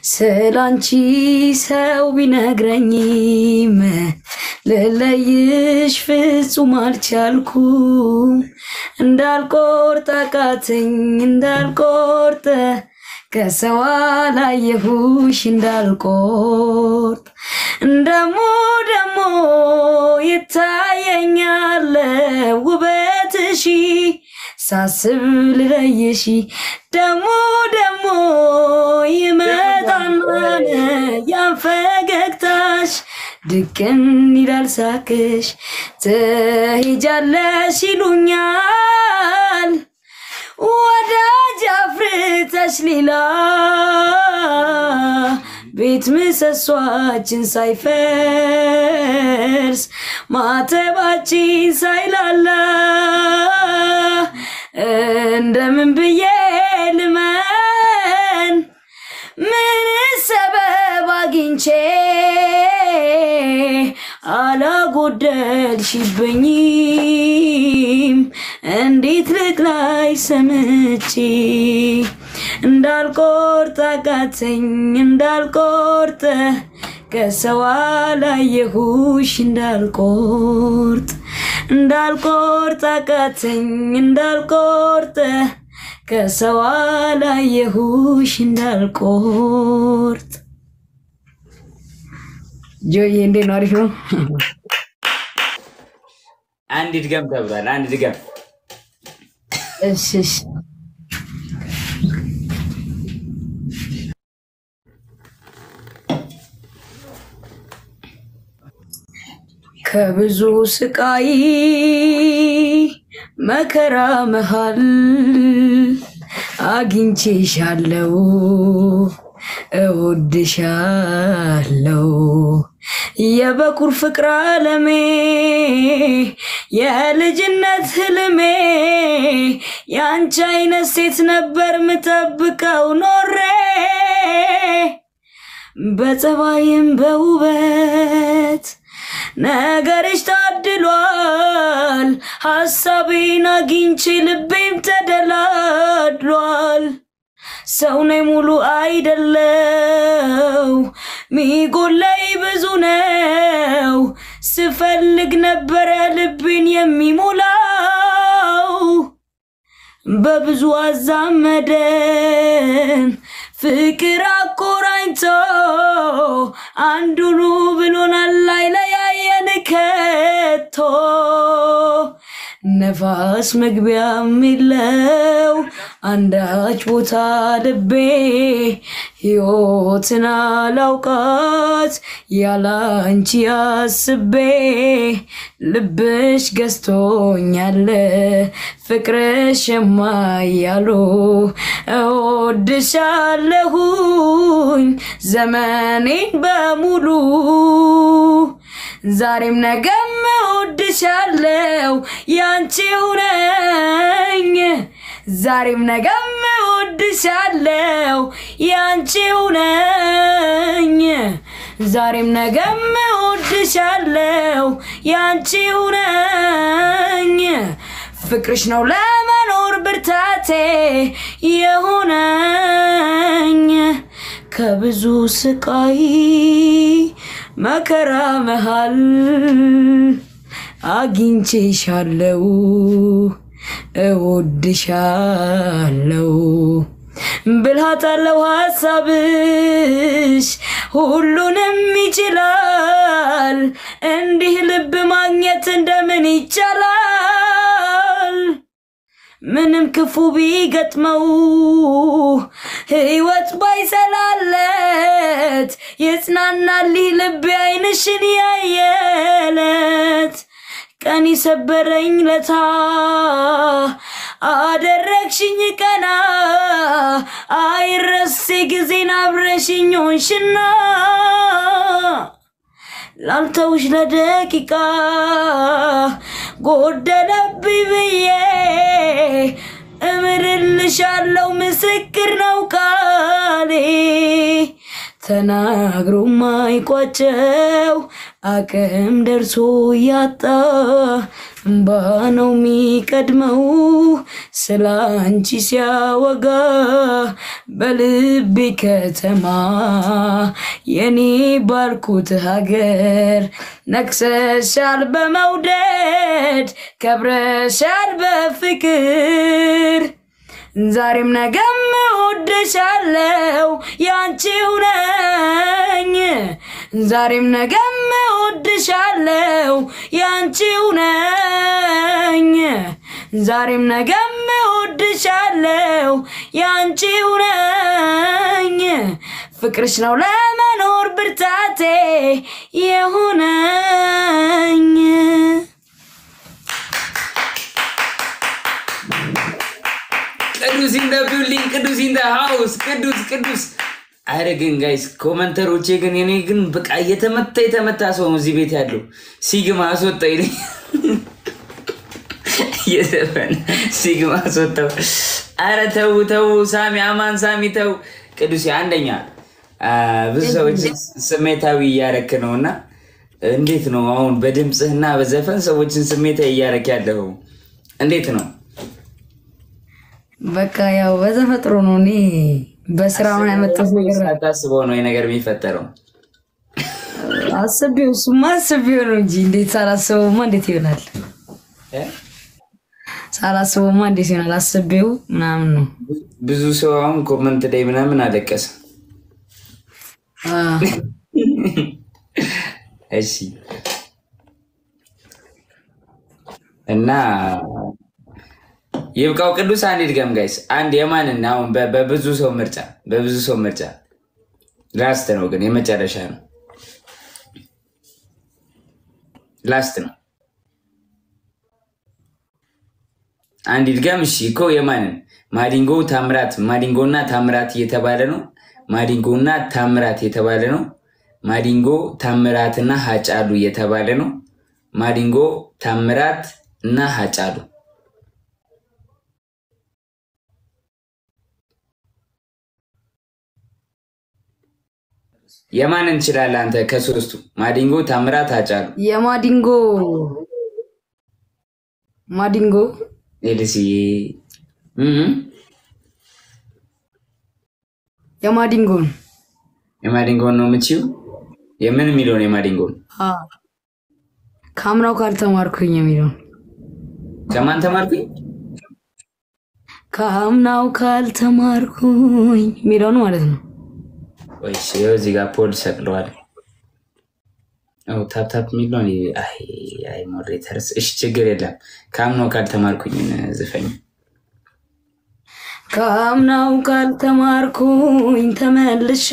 ስላንቺ ሰው ቢነግረኝም ልለይሽ ፍጹም አልቻልኩም እንዳልቆርጥ አቃተኝ እንዳልቆርጥ ከሰው አላየሁሽ እንዳልቆርጥ ደሞ ይታየኛል ውበትሽ ሳስብ ልለይሽ ደሞ ይመጣና ያንፈገግታሽ ድቅን ይላል ሳቅሽ ትሄጃለሽ ይሉኛል ወዳጅ አፍርተሽ ሌላ ቤት ምሰሷችን ሳይፈርስ ማተባችን ሳይላላ እንደምን ብዬ ልመን ምን ሰበብ አግኝቼ አላጎደልሽብኝም እንዴት ልቅላይ ሰምቼ እንዳልቆርጥ አቃተኝ እንዳልቆርጥ ከሰው አላየሁሽ እንዳልቆርጥ አቃተኝ እንዳልቆርጥ ከሰው አላየሁሽ እንዳልቆርጥ ጆይ እንዴ ነው አሪፍ ነው አንድ ድገም ተብሏል አንድ ድገም እሺ ከብዙ ስቃይ መከራ መሃል አግኝቼሻለሁ እወድሻለሁ የበኩር ፍቅር ዓለሜ የልጅነት ህልሜ ያንቺ አይነት ሴት ነበር ምጠብቀው ኖሬ በጸባይም በውበት ነገርሽ ታድሏል ሐሳቤን አግኝቼ ልቤም ተደላድሏል ሰው ነኝ ሙሉ አይደለው ሚጎለይ ብዙ ነው ስፈልግ ነበር ልቤን የሚሞላው በብዙ አዛመደን ፍቅር አቆራኝቶ አንዱኑ ብሎናል ላይለያየን ከቶ ነፋስ መግቢያ ሚለው አንዳች ቦታ ልቤ ሕይወትና ላውቃት ያላንቺ አስቤ ልብሽ ገዝቶኛል ፍቅርሽ የማያሉ እወድሻለሁኝ ዘመኔን በሙሉ ዛሬም ነገም እወድሻለሁ ያንቺው ነኝ ዛሬም ነገም እወድሻለሁ ያንቺው ነኝ ዛሬም ነገም እወድሻለሁ ያንቺው ነኝ ፍቅርሽ ነው ለመኖር ብርታቴ የሆነኝ ከብዙ ስቃይ መከራ መሃል አግኝቼሻለሁ እወድሻለሁ ብልሃት አለው ሐሳብሽ ሁሉንም ይችላል እንዲህ ልብ ማግኘት እንደምን ይቻላል ምንም ክፉ ቢገጥመው ሕይወት ባይሰላለት የጽናናል ልብ አይንሽን ያየለት ቀን ይሰበረኝ ለታ አደረግሽኝ ቀና አይረሴ ጊዜን አብረሽኝ ሆንሽና ላልተውሽ ለደቂቃ ጎደለብኝ ብዬ እምርልሻለሁ ምስክር ነው ቃሌ ተናግሮ ማይቋጨው አቅም ደርሶ ያጣ እንባ ነው ሚቀድመው ስላንቺ ሲያወጋ በልቤ ከተማ የኔ ባልኩት ሀገር ነክሰሻል በመውደድ ከብረሻል በፍቅር ዛሬም ነገም እወድሻለሁ ያንቺው ነኝ ዛሬም ነገም እወድሻለሁ ያንቺው ነኝ ዛሬም ነገም እወድሻለሁ ያንቺው ነኝ ፍቅርሽ ነው ለመኖር ብርታቴ የሆነኝ ቅዱስ in the building ቅዱስ in the house ቅዱስ አረግን ጋይስ ኮሜንተሮቼ ግን የኔ ግን በቃ የተመታ ሰው ነው እዚህ ቤት ያለው ሲግማ አስወጣኝ የዘፈን ሲግማ አስወጣው አረ ተው ሳሚ አማን ሳሚ ተው ቅዱስ አንደኛ ብዙ ሰዎች ስሜታዊ ያረክ ነውና እንዴት ነው አሁን በድምጽህና በዘፈን ሰዎችን ስሜታዊ ያረክ ያለው እንዴት ነው በቃ ያው በተፈጥሮ ነው እኔ በስራው ነው ያመጣው ነገር አታስበው ነው ነገር የሚፈጠረው አስቤው ነው እንጂ እንዴት ሳላስበውማ እንዴት ይሆናል ሳላስበውማ እንዴት ይሆናል አስቤው ምናምን ነው ብዙ ሰው አሁን ኮሜንት ላይ ምናምን አለቀሰ እሺ እና ይብቃው ቅዱስ አንድ ድገም ጋይስ አንድ የማንና አሁን በብዙ ሰው ምርጫ ላስት ነው ግን የመጨረሻ ነው ላስት ነው አንድ ድገም እሺ እኮ የማንን ማዲንጎና ታምራት እየተባለ ነው ማዲንጎና ታምራት እየተባለ ነው ማዲንጎ ታምራትና ሀጫሉ እየተባለ ነው ማዲንጎ ታምራት እና ሀጫሉ የማን እንችላለን አንተ ከሶስቱ ማዲንጎ ታምራት ሀጫሉ ማዲንጎ ኤልሲ የማዲንጎ ነው ምቺው የምን ሚሊዮን የማዲንጎ ካምራው ካልተማርኩኝ የሚለው ከማን ተማርኩኝ ካምናው ካልተማርኩኝ ሚሊዮን ማለት ነው ወይስ እዚህ ጋር ፖል ሰቅለዋል አው ታፕ ሚሊዮን አይ ሞዴሬተርስ እሺ ችግር የለም ካምናው ካልተማርኩኝ ዘፈኝ ካምናው ካልተማርኩኝ ተመልሼ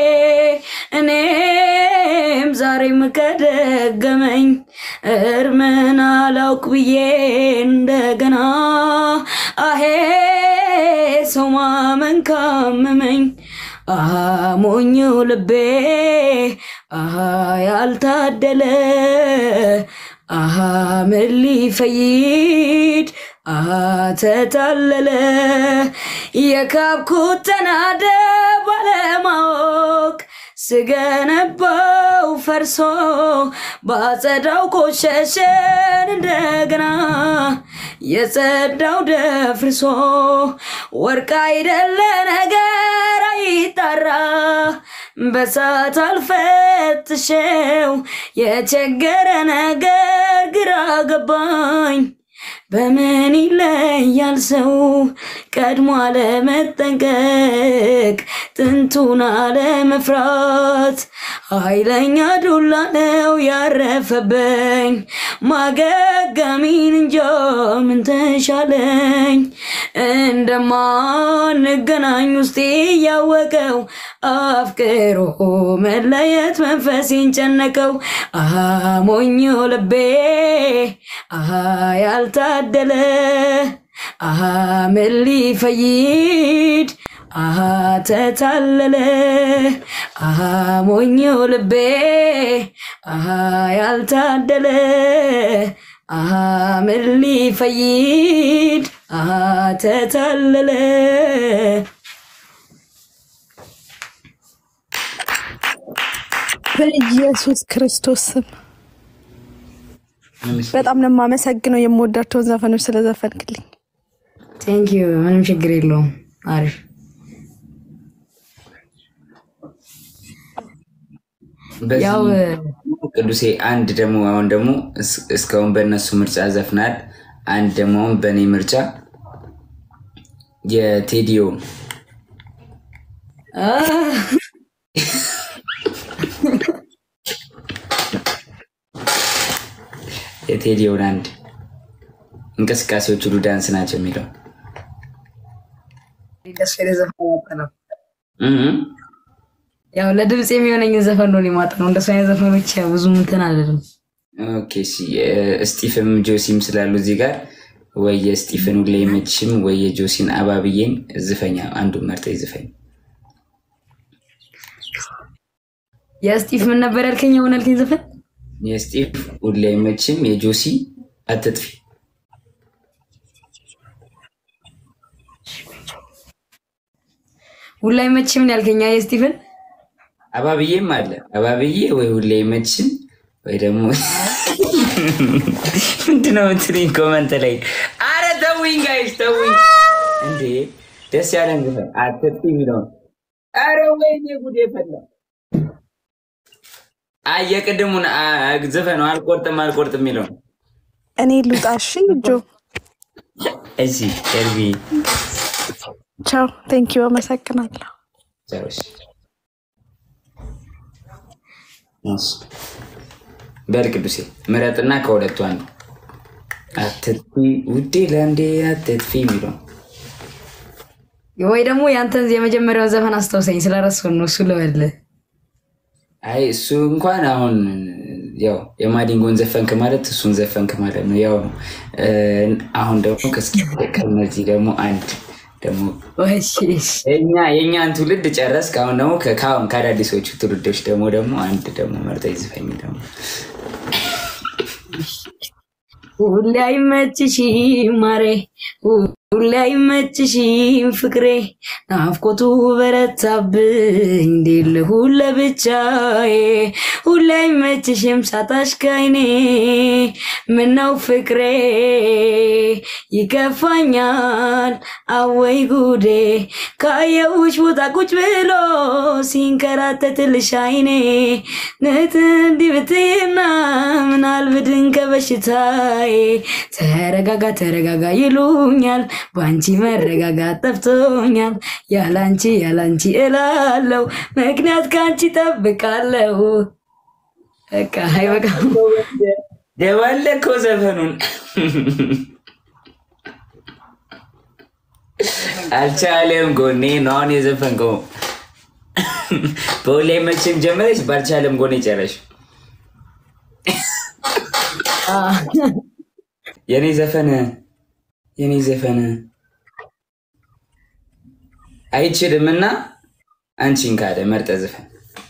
እኔም ዛሬም ከደገመኝ እርምን አላውቅ ብዬ እንደገና አሄ ሰው ማመን ካመመኝ ሞኙ ልቤ ያልታደለ ምን ሊፈይድ ተታለለ የካብኩት ተናደ ባለማወቅ ስገነባው ፈርሶ ባጸዳው ቆሸሸን እንደገና የጸዳው ደፍርሶ ወርቅ አይደለ ነገር አይጣራ በሳት አልፈትሸው የቸገረ ነገር ግራ ገባኝ በምን ይለያል ሰው ቀድሞ አለመጠንቀቅ ጥንቱን አለመፍራት ኃይለኛ ዱላ ነው ያረፈበኝ ማገገሚን እንጃ ምን ተሻለኝ እንደማንገናኝ ውስጤ ያወቀው አፍቅሮ መለየት መንፈሴን ጨነቀው ሞኞ ልቤ ያልታደለ ምን ሊፈይድ ተታለለ ሞኞ ልቤ ያልታደለ ምን ሊፈይድ ተታለለ በኢየሱስ ክርስቶስ ስም በጣም ነው የማመሰግነው የምወዳቸው ዘፈኖች ስለዘፈንክልኝ ቴንክ ዩ ምንም ችግር የለውም አሪፍ ያው ቅዱሴ አንድ ደግሞ አሁን ደግሞ እስካሁን በእነሱ ምርጫ ዘፍናል አንድ ደግሞ በእኔ ምርጫ የቴዲዮ የቴዲዮን አንድ እንቅስቃሴዎች ሁሉ ዳንስ ናቸው የሚለው ያው ለድምጽ የሚሆነኝ ዘፈን ነው ሊማጥ ነው እንደሱ አይነት ዘፈኖች ብዙ እንትን አይደለም ኦኬ ሲ ስቲፍም ጆሲም ስላሉ እዚህ ጋር ወይ ስቲፍን ሁሌ መችም ወይ ጆሲን አባብዬን ዝፈኛ አንዱ መርጠ ይዝፈኝ የስቲፍ ምን ነበር ያልከኝ ሆነ አልከኝ ዘፈን የስቲፍ ሁሌ መችም የጆሲ አትጥፊ ሁሌ መችም ያልከኛ የስቲፍን አባብዬም አለ አባብዬ ወይ ሁሌ መችም ወይ ደግሞ ምንድነው እንትሪን ኮሜንት ላይ አረ ተውኝ ጋይስ ተውኝ እንዴ ደስ ያለን ዘፈን አትጥፊ የሚለው አረ ወይኔ ጉዴ ፈላ አየቅድሙን ዘፈኑ አልቆርጥም የሚለው እኔ ሉጣሽ ጆ እሺ ኤርቢ ቻው ቴንክ ዩ አመሰግናለሁ ቻው በርቅዱሴ ምረጥና ከሁለቱ አንዱ አትጥፊ ውዴ ለአንዴ አትጥፊ የሚለው ወይ ደግሞ ያንተን የመጀመሪያው ዘፈን አስተውሰኝ ስለረሳሁ ነው እሱ ልበልህ አይ እሱ እንኳን አሁን ያው የማዲንጎን ዘፈንክ ማለት እሱን ዘፈንክ ማለት ነው ያው አሁን ደግሞ ከነዚህ ደግሞ አንድ ደግሞ የኛን ትውልድ ጨረስክ አሁን ደግሞ ከአዳዲሶቹ ትውልዶች ደግሞ አንድ ደግሞ መርጠ ይዝፈኝ ደግሞ ሁሌ አይመችሽም ማሬ ሁሌ አይመችሽም ፍቅሬ ናፍቆቱ በረታብኝ ዲል ሁሌ ብቻዬ ሁሌ አይመችሽም ሳታሽ ከዓይኔ ምነው ፍቅሬ ይከፋኛል አወይ ጉዴ ካየሁሽ ቦታ ቁጭ ብሎ ሲንከራተትልሽ ዓይኔ ነት እንዲህ ብትይና ምናልብድን ከበሽታዬ ተረጋጋ ይሉኛል ባንቺ መረጋጋት ጠፍቶኛል ያላንቺ እላለሁ ምክንያት ካንቺ ጠብቃለሁ በቃ አይበቃ ደባለኮ ዘፈኑን አልቻለም ጎኔ ነው የዘፈንከው በሁሌ መቼም ጀመረሽ ባልቻለም ጎኔ ጨረሽ የኔ ዘፈን አይችልምና አንቺን ካለ መርጠ ዘፈን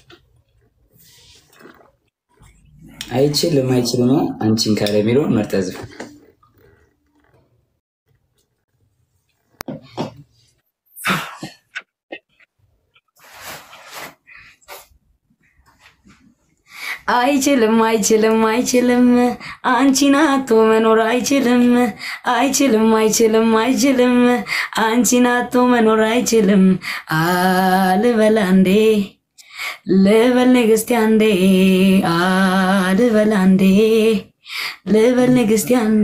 አይችልም አንቺን ካለ የሚለው መርጠ ዘፈን አይችልም አንቺን አጥቶ መኖር አይችልም አንቺን አጥቶ መኖር አይችልም ልበል ንግስቴ አንዴ ልበል ንግስቴ አንዴ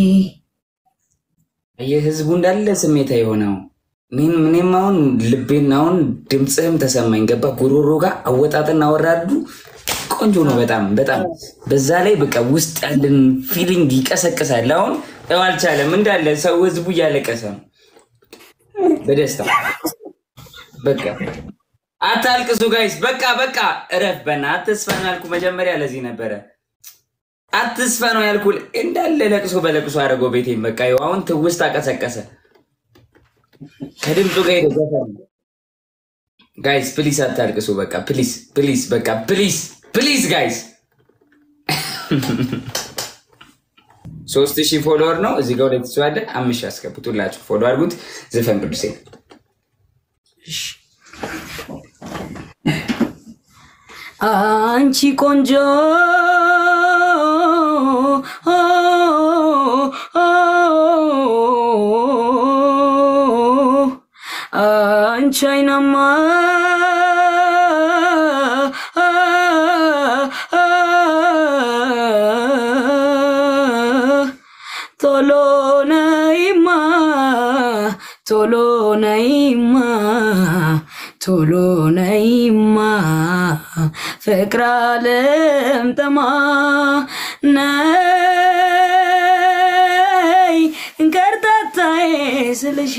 የህዝቡ እንዳለ ስሜታ የሆነው ምንም አሁን ልቤና አሁን ድምጽህም ተሰማኝ ገባ ጉሮሮ ጋር አወጣጥና አወራዱ ቆንጆ ነው በጣም በዛ ላይ በቃ ውስጥ ያለን ፊሊንግ ይቀሰቅሳል አሁን አልቻለም እንዳለ ሰው ህዝቡ ያለቀሰ ነው በደስታ በቃ አታልቅሱ ጋይስ በቃ እረፍ በእናትህ ተስፋ ነው ያልኩ መጀመሪያ ለዚህ ነበረ አትስፋ ነው ያልኩ እንዳለ ለቅሶ በለቅሶ አደረገው ቤቴን በቃ አሁን ትውስታ ቀሰቀሰ ከድምፁ ጋር ይደጋፋል ጋይስ ፕሊዝ አታልቅሱ በቃ ፕሊዝ በቃ ፕሊዝ ጋይስ 3000 ፎሎወር ነው እዚህ ጋር ለትሱ አለ 5000 አስከብቱላችሁ ፎሎ አድርጉት ዘፈን ቅዱሴ አንቺ ቆንጆ አንቺ አይናማ ቶሎ ነይማ ቶሎ ነይማ ቶሎ ነይማ ፍቅር ዓለም ጠማ ነይ እንከርታታዬ ስልሺ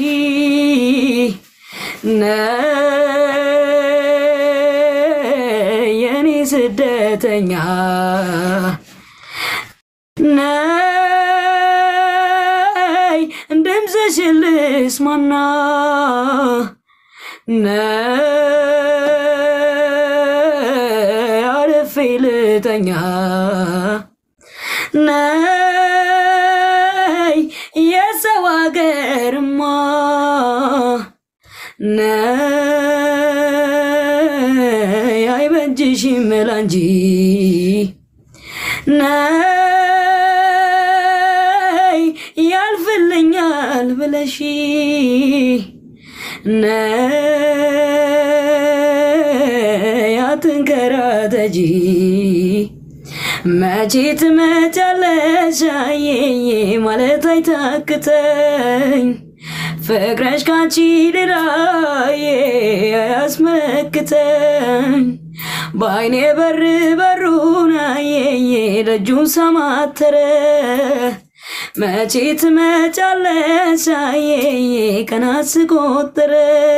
ነይ የኔ ስደተኛ ነይ እንደምዘሽን ልስማና ነይ አረፌ ልተኛ ነይ የሰው አገርማ ነይ አይበጅሽም መላንጂ ነይ ያልፍልኛል ብለሽ ነይ አትንከራተጂ መቼ ትመጫለሽ አየዬ ማለት አይታክተኝ ፍቅርሽ ካንቺ ሌላዬ አያስመክተኝ በአይኔ በር በሩን አየዬ ደጁን ሰማተረ መቼ ትመጫለሽ አየዬ ቀናት ስቆጥረ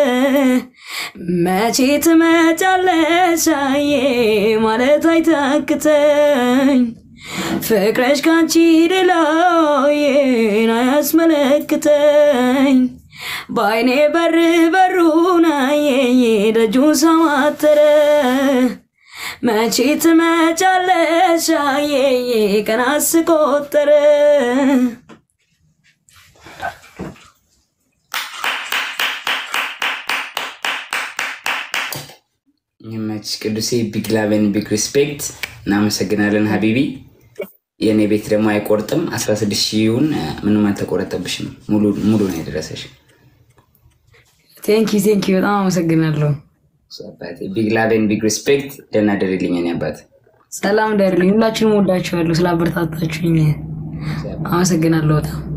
መቼ ትመጫለሽ አየዬ ማለት አይታክተኝ ፍቅርሽ ካንቺ ሌላዬ አያስመለክተኝ በአይኔ በር በሩን አየዬ ደጁን ሰማተረ መቼ ትመጫለሽ አየዬ ቀናት ስቆጥረ ይመች ቅዱሴ ቢግ ላቭ ኤንድ ቢግ ሪስፔክት እናመሰግናለን ሀቢቢ የኔ ቤት ደግሞ አይቆርጥም 16000ውን ምንም አልተቆረጠብሽም ሙሉ ነው የደረሰሽ ቴንክ ዩ በጣም አመሰግናለሁ ሰባቴ ቢግ ላቭ ኤንድ ቢግ ሪስፔክት ደህና ደርልኝ እኔ አባት ሰላም ደርልኝ ሁላችሁንም ወዳችኋለሁ ስላበረታታችሁኝ አመሰግናለሁ በጣም